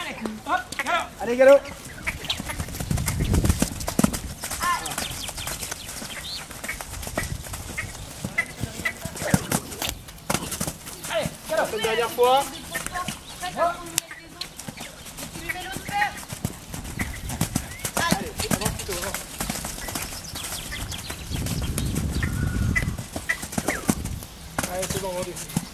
Allez, galop. Allez, galop. Une dernière fois. Allez, avance plutôt, avance. Allez, c'est bon, on va